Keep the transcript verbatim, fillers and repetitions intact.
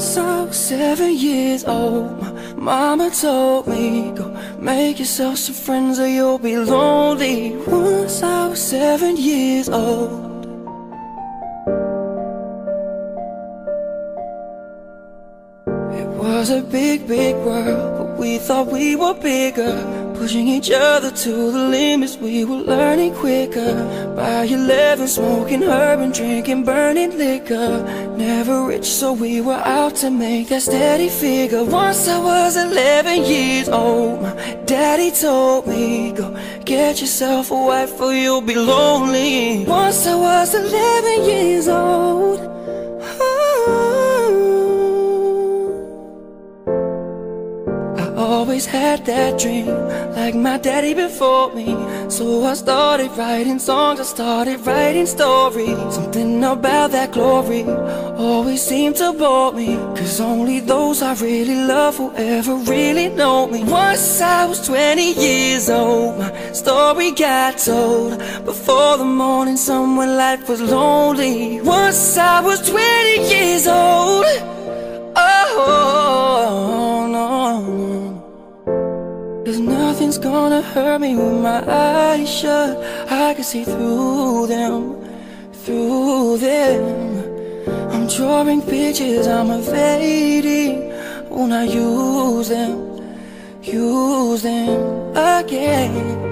Once I was seven years old, my mama told me, go make yourself some friends or you'll be lonely. Once I was seven years old. It was a big, big world, but we thought we were bigger, pushing each other to the limits, we were learning quicker. By eleven, smoking herb and drinking burning liquor. Never rich, so we were out to make that steady figure. Once I was eleven years old, my daddy told me, go get yourself a wife or you'll be lonely. Once I was eleven years old. Always had that dream, like my daddy before me. So I started writing songs, I started writing stories. Something about that glory always seemed to bore me, cause only those I really love will ever really know me. Once I was twenty years old, my story got told. Before the morning sun when life was lonely. Once I was twenty years old. Oh, no. Cause nothing's gonna hurt me with my eyes shut. I can see through them, through them. I'm drawing pictures, I'm evading. When I use them, use them again.